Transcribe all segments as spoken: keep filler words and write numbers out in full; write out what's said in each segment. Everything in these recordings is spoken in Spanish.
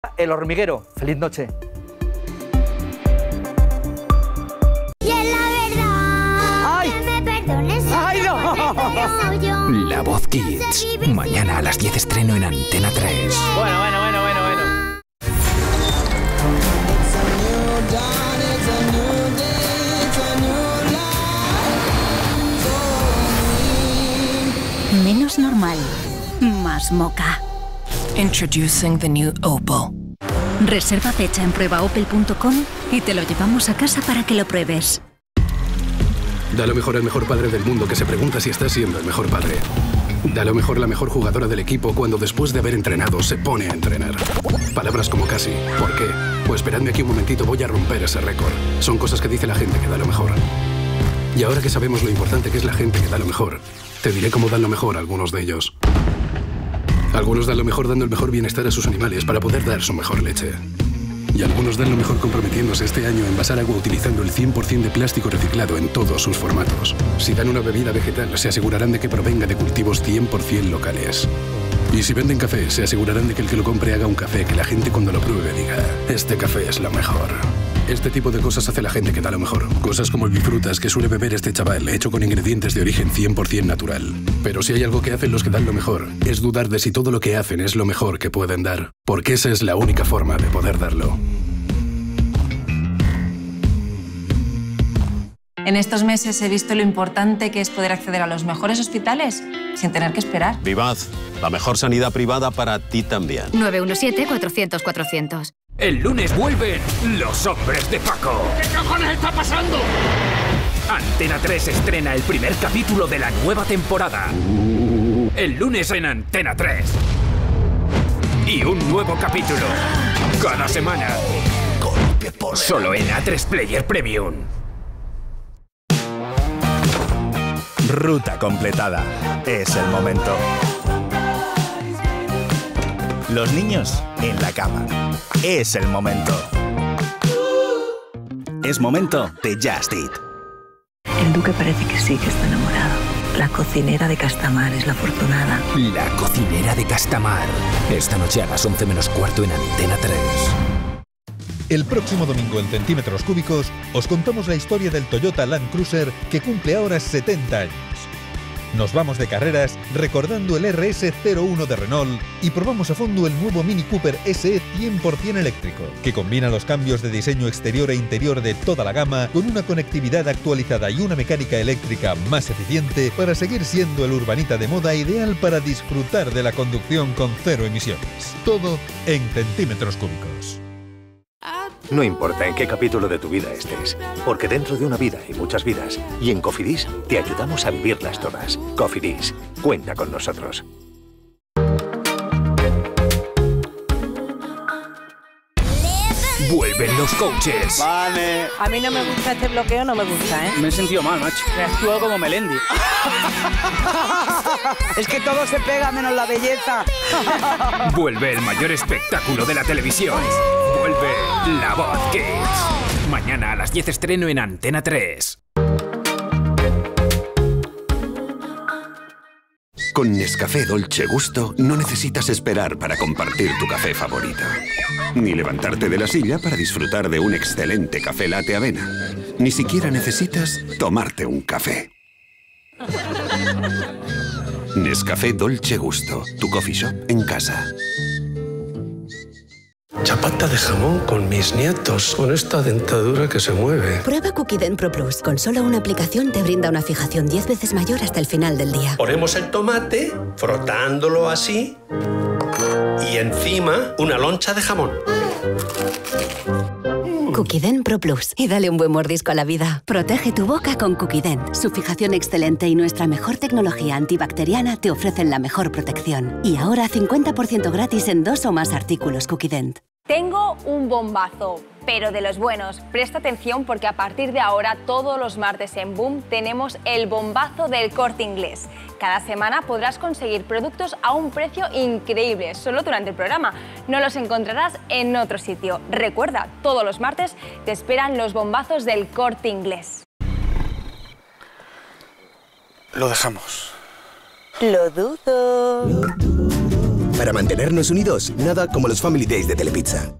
El Hormiguero. Feliz noche. Y es la verdad. ¡Ay! Que me perdones. ¡Ay, no! La Voz Kids. Mañana a las diez estreno en Antena tres. Bueno, bueno, bueno, bueno, bueno. Menos normal, más moca. Introducing the new Opel. Reserva fecha en prueba opel punto com y te lo llevamos a casa para que lo pruebes. Da lo mejor el mejor padre del mundo que se pregunta si está siendo el mejor padre. Da lo mejor la mejor jugadora del equipo cuando después de haber entrenado se pone a entrenar. Palabras como casi. ¿Por qué? Pues esperadme aquí un momentito, voy a romper ese récord. Son cosas que dice la gente que da lo mejor. Y ahora que sabemos lo importante que es la gente que da lo mejor, te diré cómo dan lo mejor algunos de ellos. Algunos dan lo mejor dando el mejor bienestar a sus animales para poder dar su mejor leche. Y algunos dan lo mejor comprometiéndose este año a envasar agua utilizando el cien por cien de plástico reciclado en todos sus formatos. Si dan una bebida vegetal, se asegurarán de que provenga de cultivos cien por cien locales. Y si venden café, se asegurarán de que el que lo compre haga un café que la gente cuando lo pruebe diga: este café es lo mejor. Este tipo de cosas hace la gente que da lo mejor. Cosas como el bifrutas que suele beber este chaval, hecho con ingredientes de origen cien por cien natural. Pero si hay algo que hacen los que dan lo mejor, es dudar de si todo lo que hacen es lo mejor que pueden dar. Porque esa es la única forma de poder darlo. En estos meses he visto lo importante que es poder acceder a los mejores hospitales sin tener que esperar. Vivaz, la mejor sanidad privada para ti también. nueve uno siete, cuatrocientos, cuatrocientos. El lunes vuelven los hombres de Paco. ¿Qué cojones está pasando? Antena tres estrena el primer capítulo de la nueva temporada. El lunes en Antena tres. Y un nuevo capítulo cada semana. Solo en A tres Player Premium. Ruta completada. Es el momento. Los niños en la cama. Es el momento. Es momento de Just Eat. El duque parece que sí que está enamorado. La cocinera de Castamar es la afortunada. La cocinera de Castamar. Esta noche a las once menos cuarto en Antena tres. El próximo domingo en Centímetros Cúbicos os contamos la historia del Toyota Land Cruiser que cumple ahora setenta años. Nos vamos de carreras recordando el R S cero uno de Renault y probamos a fondo el nuevo Mini Cooper S E cien por cien eléctrico, que combina los cambios de diseño exterior e interior de toda la gama con una conectividad actualizada y una mecánica eléctrica más eficiente para seguir siendo el urbanita de moda ideal para disfrutar de la conducción con cero emisiones. Todo en Centímetros Cúbicos. No importa en qué capítulo de tu vida estés, porque dentro de una vida hay muchas vidas, y en Cofidis te ayudamos a vivirlas todas. Cofidis, cuenta con nosotros. Vuelven los coaches. Vale. A mí no me gusta este bloqueo, no me gusta, ¿eh? Me he sentido mal, macho. Me actúo como Melendi. Es que todo se pega menos la belleza. Vuelve el mayor espectáculo de la televisión. Vuelve La Voz Kids. Mañana a las diez estreno en Antena tres. Con Nescafé Dolce Gusto no necesitas esperar para compartir tu café favorito. Ni levantarte de la silla para disfrutar de un excelente café latte avena. Ni siquiera necesitas tomarte un café. Nescafé Dolce Gusto, tu coffee shop en casa. Chapata de jamón con mis nietos, con esta dentadura que se mueve. Prueba Cookident Pro Plus. Con solo una aplicación te brinda una fijación diez veces mayor hasta el final del día. Ponemos el tomate, frotándolo así, y encima una loncha de jamón. Cookident Pro Plus. Y dale un buen mordisco a la vida. Protege tu boca con Cookident. Su fijación excelente y nuestra mejor tecnología antibacteriana te ofrecen la mejor protección. Y ahora cincuenta por ciento gratis en dos o más artículos Cookident. Tengo un bombazo, pero de los buenos. Presta atención porque a partir de ahora, todos los martes en Boom, tenemos el bombazo del Corte Inglés. Cada semana podrás conseguir productos a un precio increíble, solo durante el programa. No los encontrarás en otro sitio. Recuerda, todos los martes te esperan los bombazos del Corte Inglés. Lo dejamos. Lo dudo. Lo dudo. Para mantenernos unidos, nada como los Family Days de Telepizza.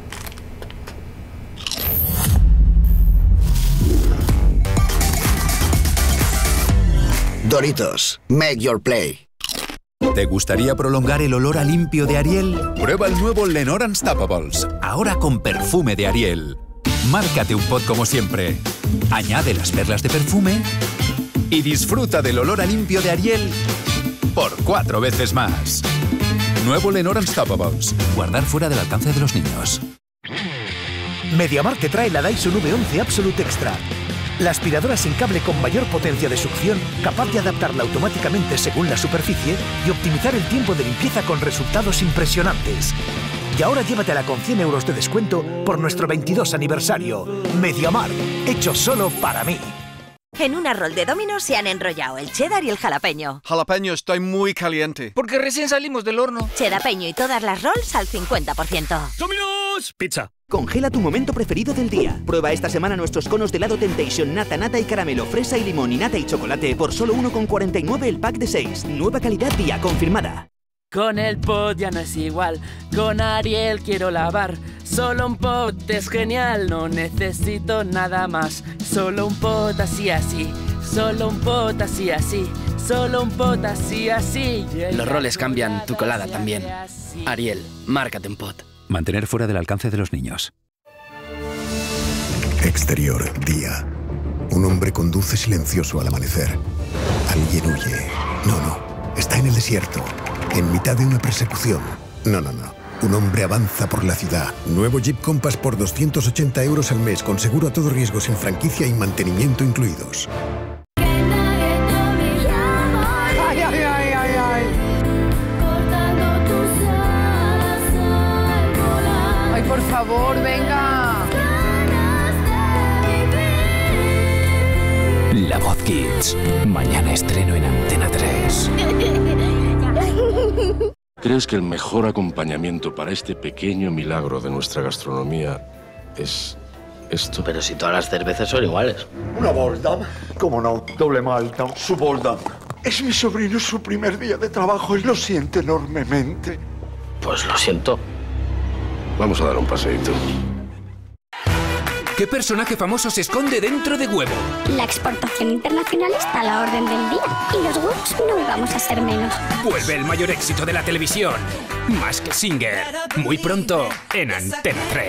Doritos, make your play. ¿Te gustaría prolongar el olor a limpio de Ariel? Prueba el nuevo Lenor Unstoppables, ahora con perfume de Ariel. Márcate un pot como siempre. Añade las perlas de perfume y disfruta del olor a limpio de Ariel por cuatro veces más. Nuevo Lenor Unstoppables. Guardar fuera del alcance de los niños. MediaMarkt te trae la Dyson V once Absolute Extra. La aspiradora sin cable con mayor potencia de succión, capaz de adaptarla automáticamente según la superficie y optimizar el tiempo de limpieza con resultados impresionantes. Y ahora llévatela con cien euros de descuento por nuestro veintidós aniversario. MediaMarkt, hecho solo para mí. En una roll de Domino's se han enrollado el cheddar y el jalapeño. Jalapeño, estoy muy caliente. Porque recién salimos del horno. Cheddapeño y todas las rolls al cincuenta por ciento. ¡Domino's! Pizza. Congela tu momento preferido del día. Prueba esta semana nuestros conos de helado Temptation, nata, nata y caramelo, fresa y limón y nata y chocolate por solo uno con cuarenta y nueve el pack de seis. Nueva calidad día confirmada. Con el pot ya no es igual, con Ariel quiero lavar. Solo un pot es genial, no necesito nada más. Solo un pot así así, solo un pot así así, solo un pot así así. Los roles cambian, tu colada también. Ariel, márcate un pot. Mantener fuera del alcance de los niños. Exterior, día. Un hombre conduce silencioso al amanecer. Alguien huye. No, no. Está en el desierto. En mitad de una persecución. No, no, no. Un hombre avanza por la ciudad. Nuevo Jeep Compass por doscientos ochenta euros al mes con seguro a todo riesgo sin franquicia y mantenimiento incluidos. Ay, ay, ay, ay, ay. Ay, por favor, venga. La Voz Kids. Mañana estreno en Antena tres. ¿Crees que el mejor acompañamiento para este pequeño milagro de nuestra gastronomía es esto? Pero si todas las cervezas son iguales. Una bolda, cómo no, doble malta, su bolda. Es mi sobrino su primer día de trabajo y lo siente enormemente. Pues lo siento. Vamos a dar un paseíto. ¿Qué personaje famoso se esconde dentro de Huevo? La exportación internacional está a la orden del día y los huevos no íbamos a ser menos. Vuelve el mayor éxito de la televisión. Más que Singer. Muy pronto en Antena tres.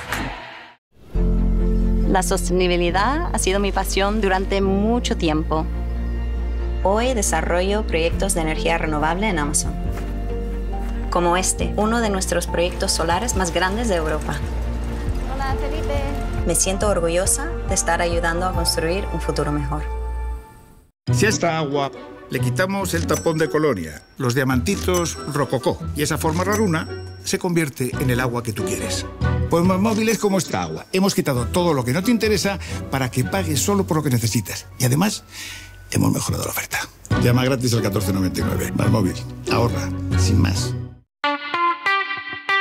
La sostenibilidad ha sido mi pasión durante mucho tiempo. Hoy desarrollo proyectos de energía renovable en Amazon. Como este, uno de nuestros proyectos solares más grandes de Europa. Hola, Felipe. Me siento orgullosa de estar ayudando a construir un futuro mejor. Si a esta agua le quitamos el tapón de colonia, los diamantitos rococó y esa forma raruna, se convierte en el agua que tú quieres. Pues más móviles como esta agua. Hemos quitado todo lo que no te interesa para que pagues solo por lo que necesitas. Y además, hemos mejorado la oferta. Llama gratis al catorce noventa y nueve. Más móvil. Ahorra. Sin más.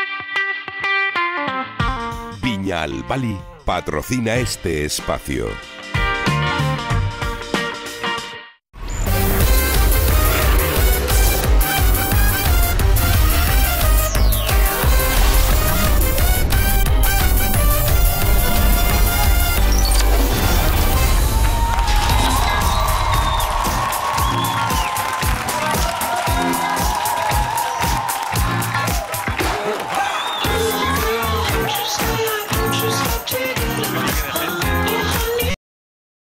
Viña al Bali patrocina este espacio.